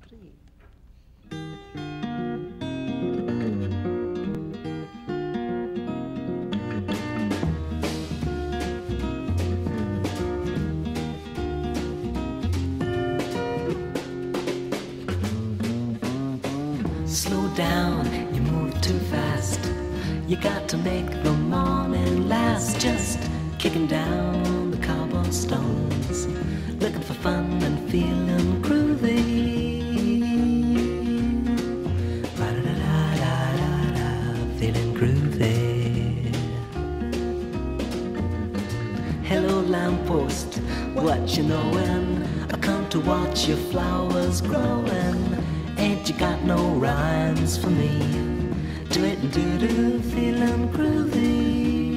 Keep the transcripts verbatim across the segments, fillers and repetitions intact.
three. Slow down, you move too fast. You got to make the morning last. Just kicking down the cobblestones, looking for fun and feeling groovy. Ba-da-da-da-da-da, feeling groovy. Hello lamppost, what you knowin'? I come to watch your flowers growing. Ain't you got no rhymes for me? Do it and do-do, feeling groovy.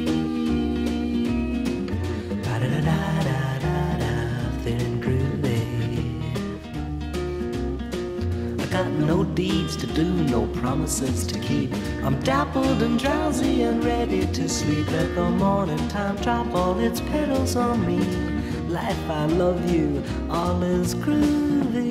Ba-da-da-da-da-da, feeling groovy. I got no deeds to do, no promises to keep. I'm dappled and drowsy and ready to sleep. Let the morning time drop all its petals on me. Life, I love you, all is groovy.